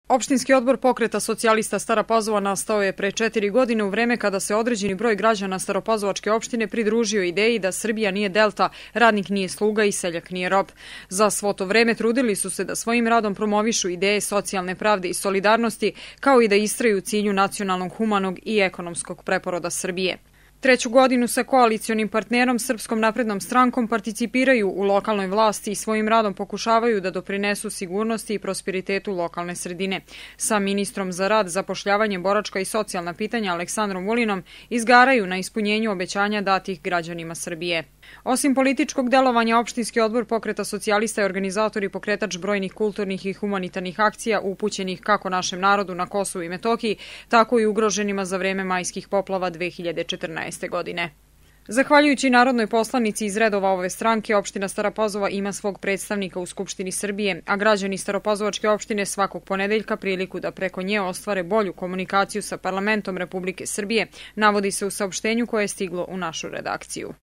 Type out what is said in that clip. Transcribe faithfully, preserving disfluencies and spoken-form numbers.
Opštinski odbor Pokreta socijalista Stara Pazova nastao je pre četiri godine u vreme kada se određeni broj građana Staropazovačke opštine pridružio ideji da Srbija nije delta, radnik nije sluga i seljak nije rob. Za svo to vreme trudili su se da svojim radom promovišu ideje socijalne pravde i solidarnosti, kao i da istraju u cilju nacionalnog, humanog i ekonomskog preporoda Srbije. Treću godinu sa koalicionim partnerom Srpskom naprednom strankom participiraju u lokalnoj vlasti i svojim radom pokušavaju da doprinesu sigurnosti i prosperitetu lokalne sredine. Sa ministrom za rad, zapošljavanje, boračka i socijalna pitanja Aleksandrom Vulinom izgaraju na ispunjenju obećanja datih građanima Srbije. Osim političkog delovanja, Opštinski odbor Pokreta socijalista je organizator i pokretač brojnih kulturnih i humanitarnih akcija upućenih kako našem narodu na Kosovu i Metohiji, tako i ugroženima za vreme majskih poplava dve hiljade četrnaeste. godine. Zahvaljujući narodnoj poslanici iz redova ove stranke, opština Stara Pazova ima svog predstavnika u Skupštini Srbije, a građani Staropazovačke opštine svakog ponedeljka priliku da preko nje ostvare bolju komunikaciju sa parlamentom Republike Srbije, navodi se u saopštenju koje je stiglo u našu redakciju.